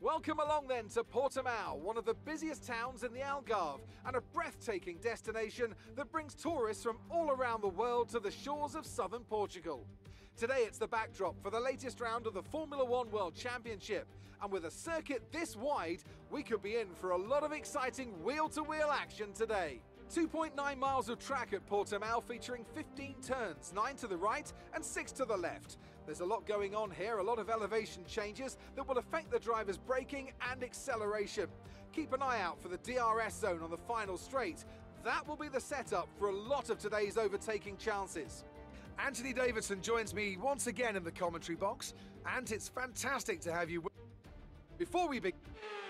Welcome along then to Portimao, one of the busiest towns in the Algarve and a breathtaking destination that brings tourists from all around the world to the shores of southern Portugal. Today it's the backdrop for the latest round of the Formula One World Championship, and with a circuit this wide, we could be in for a lot of exciting wheel-to-wheel action today. 2.9 miles of track at Portimao featuring 15 turns, 9 to the right and 6 to the left. There's a lot going on here, a lot of elevation changes that will affect the driver's braking and acceleration. Keep an eye out for the DRS zone on the final straight. That will be the setup for a lot of today's overtaking chances. Anthony Davidson joins me once again in the commentary box, and it's fantastic to have you. Before we begin,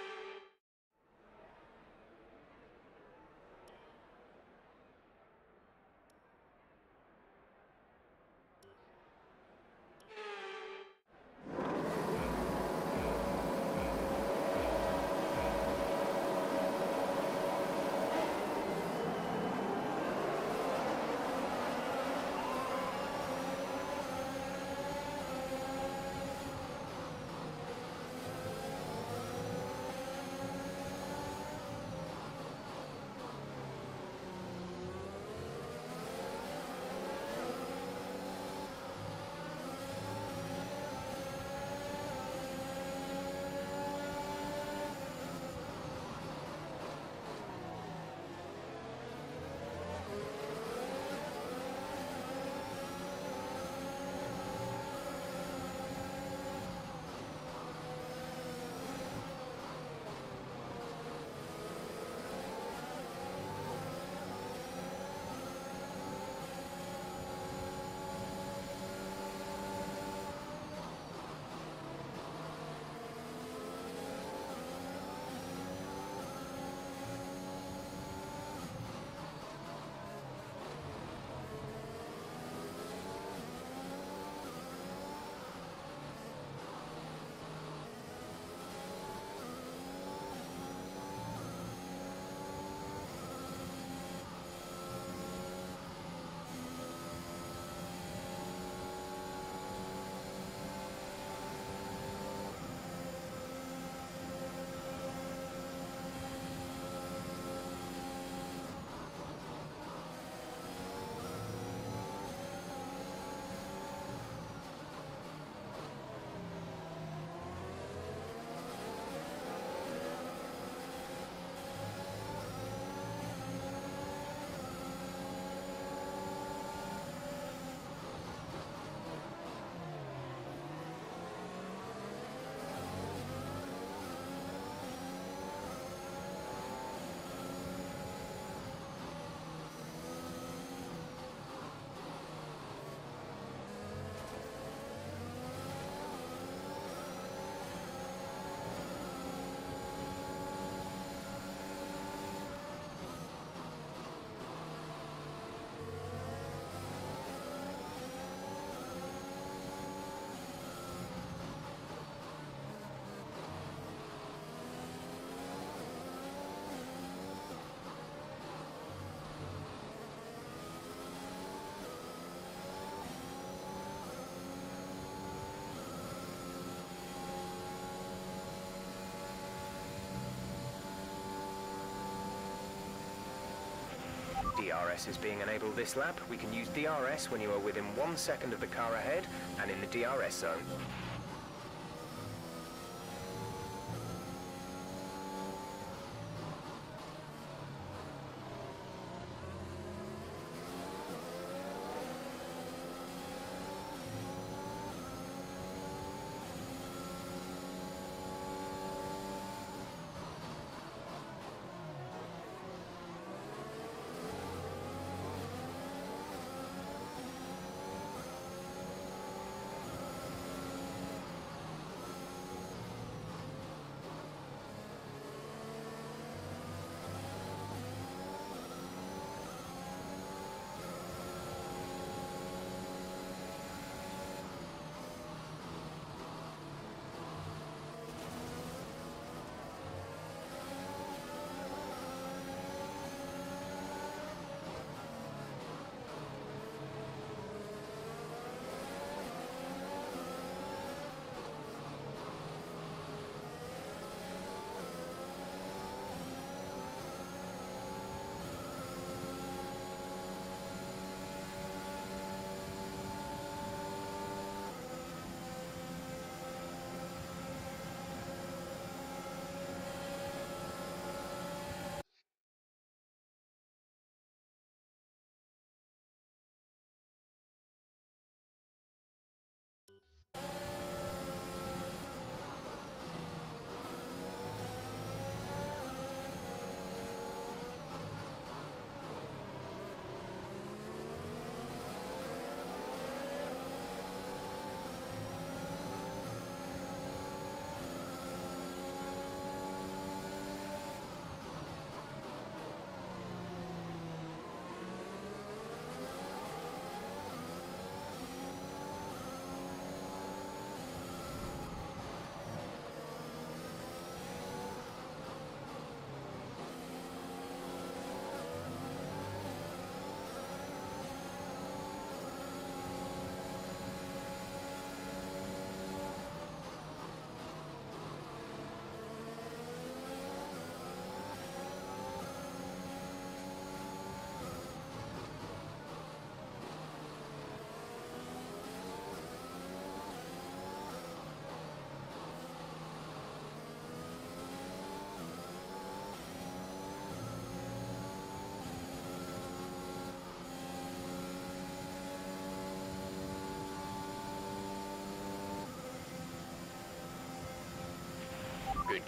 DRS is being enabled this lap. We can use DRS when you are within 1 second of the car ahead and in the DRS zone.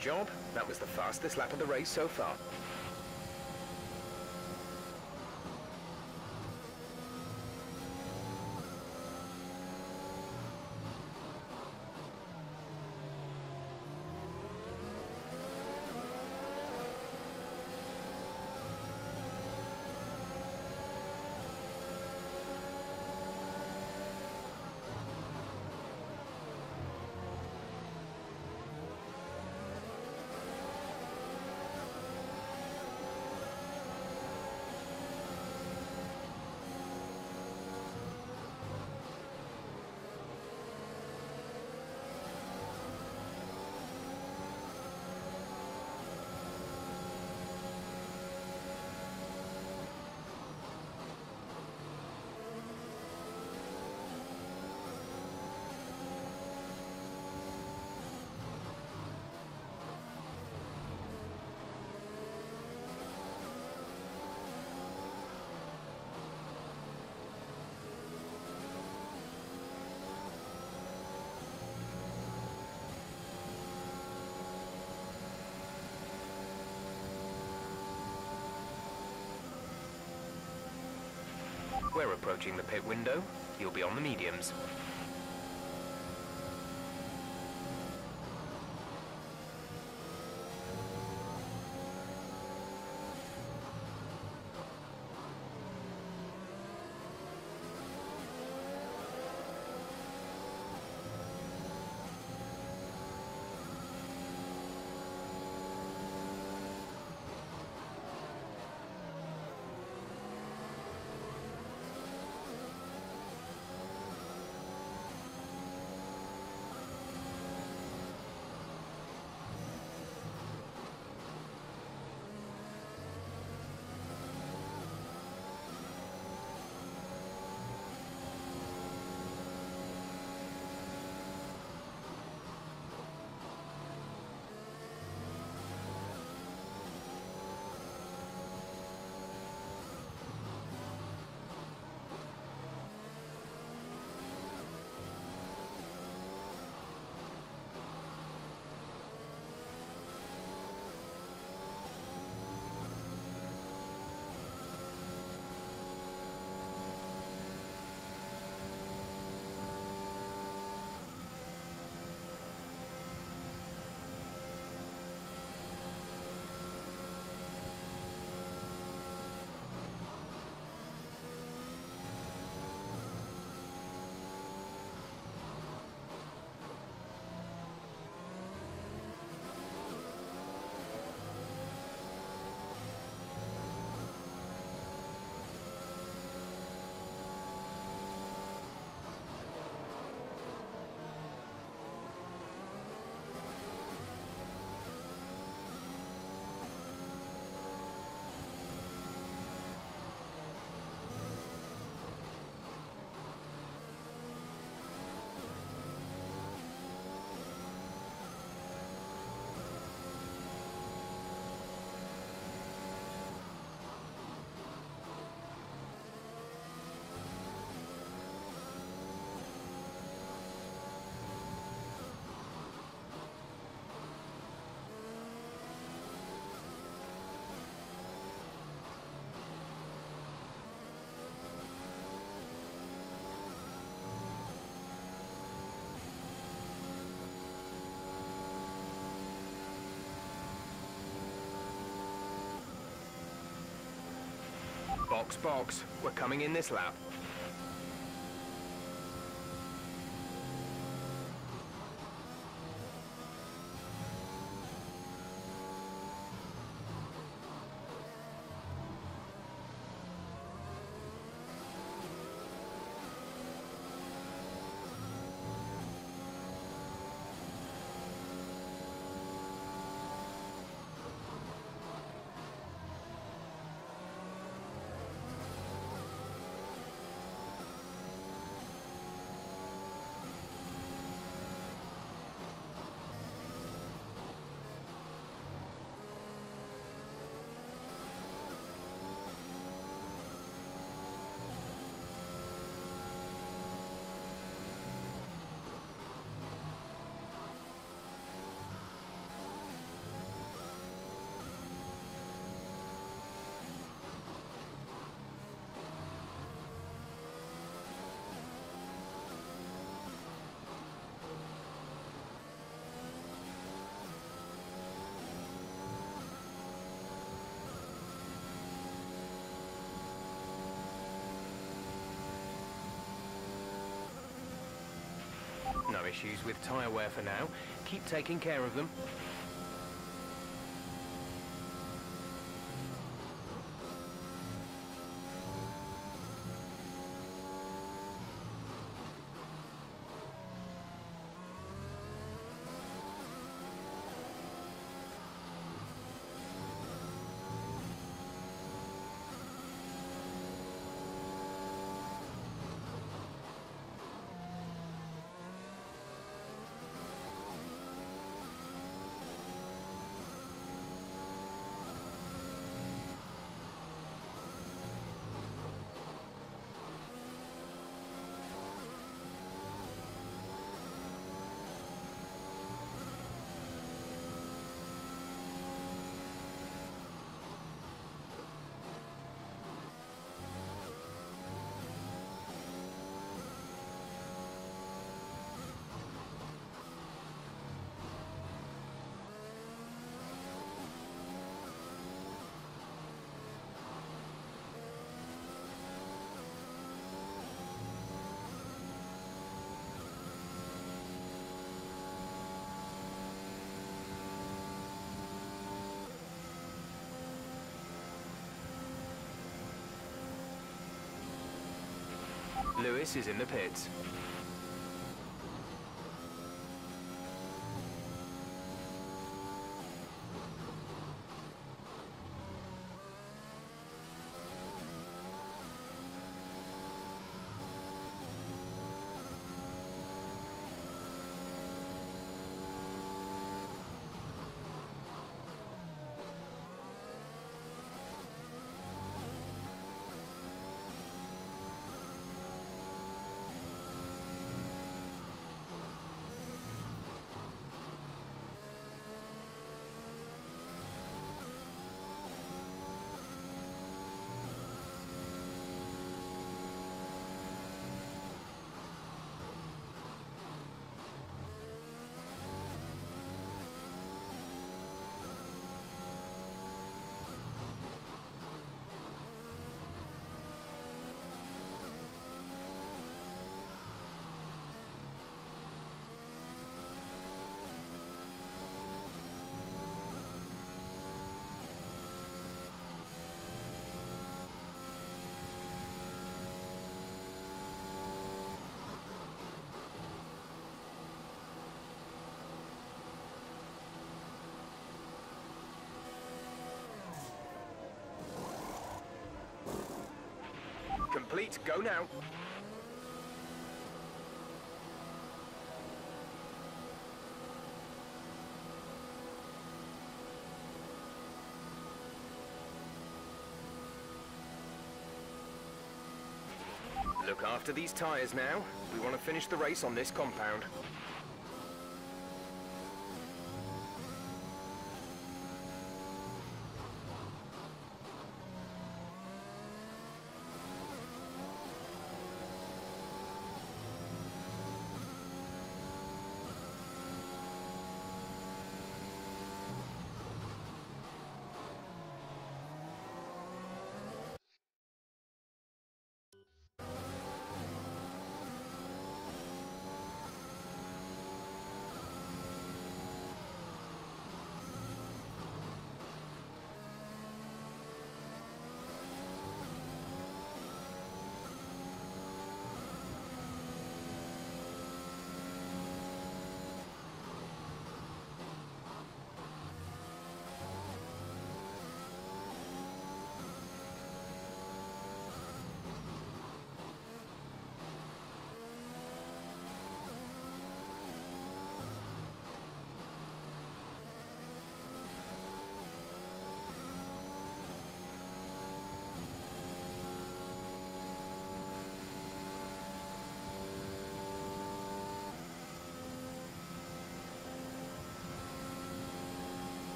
job. That was the fastest lap of the race so far. We're approaching the pit window. You'll be on the mediums. Box, box. We're coming in this lap. no issues with tyre wear for now. Keep taking care of them. Lewis is in the pits. Complete, go now. Look after these tyres now. We want to finish the race on this compound.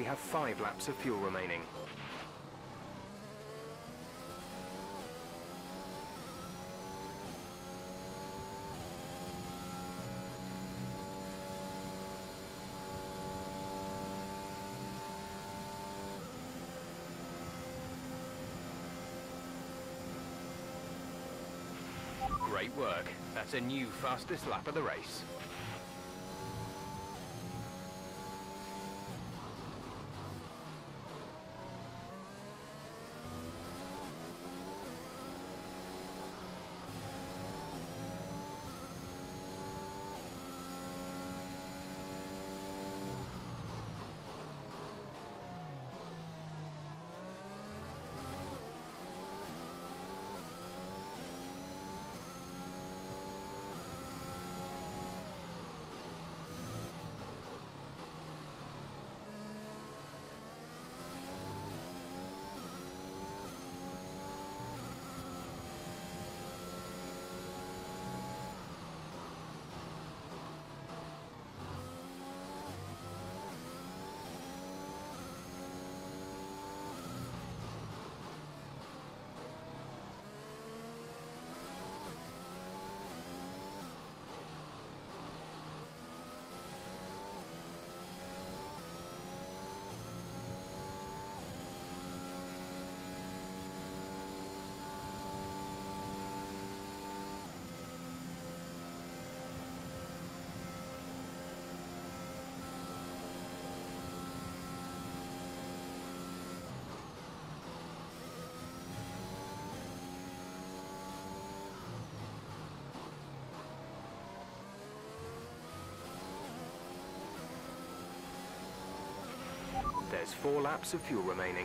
We have 5 laps of fuel remaining. Great work. That's a new fastest lap of the race. There's 4 laps of fuel remaining.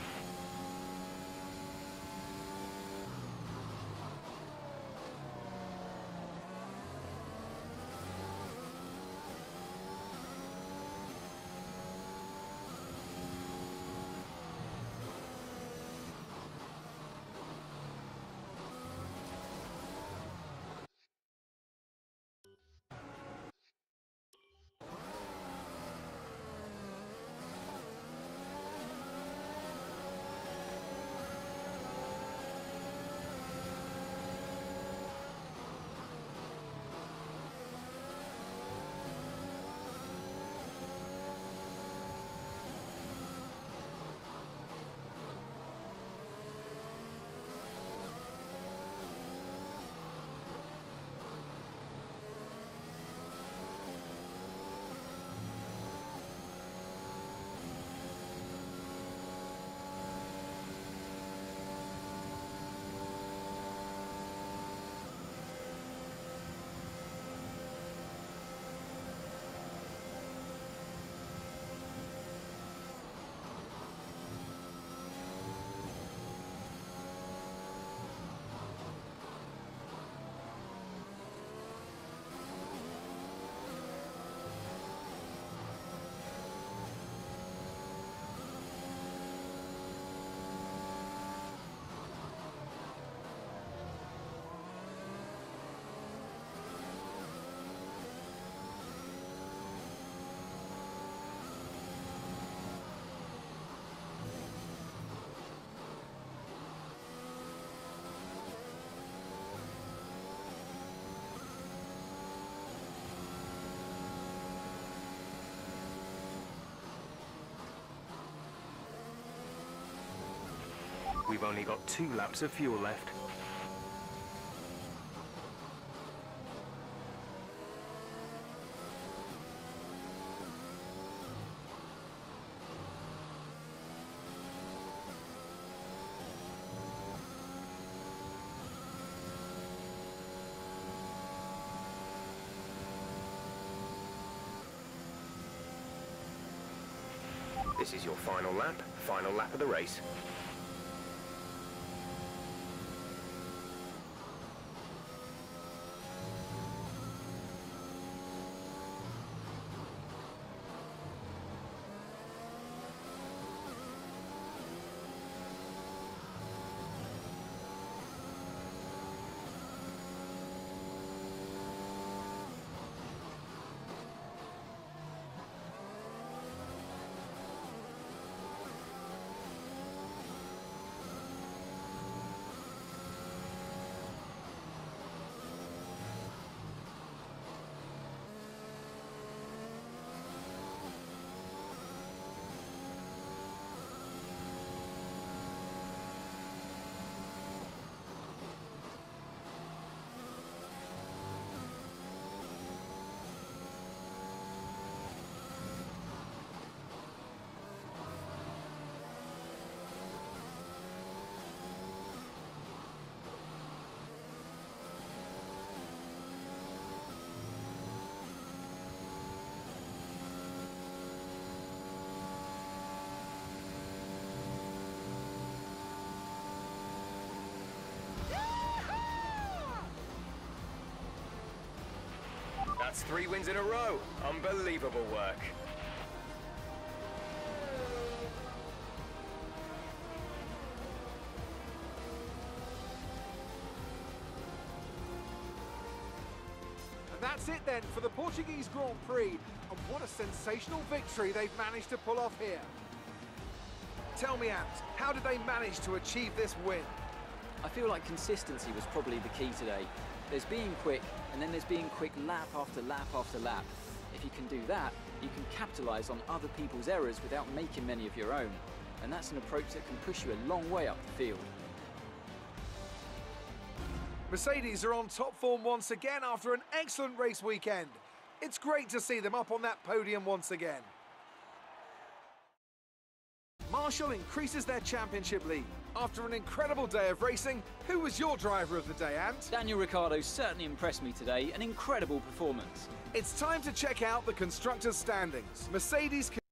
We've only got 2 laps of fuel left. This is your final lap of the race. That's 3 wins in a row. Unbelievable work. And that's it then for the Portuguese Grand Prix. And what a sensational victory they've managed to pull off here. Tell me, Ant, how did they manage to achieve this win? I feel like consistency was probably the key today. There's being quick, and then there's being quick lap after lap after lap. If you can do that, you can capitalise on other people's errors without making many of your own. And that's an approach that can push you a long way up the field. Mercedes are on top form once again after an excellent race weekend. It's great to see them up on that podium once again. Marshall increases their championship lead. After an incredible day of racing, who was your driver of the day, Ant? Daniel Ricciardo certainly impressed me today, an incredible performance. It's time to check out the constructors' standings. Mercedes